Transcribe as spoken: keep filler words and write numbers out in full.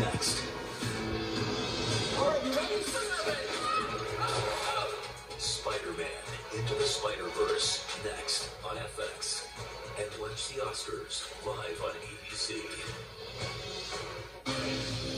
next. All right, you ready? Spider-Man Into the Spider-Verse, next on F X. And watch the Oscars live on A B C.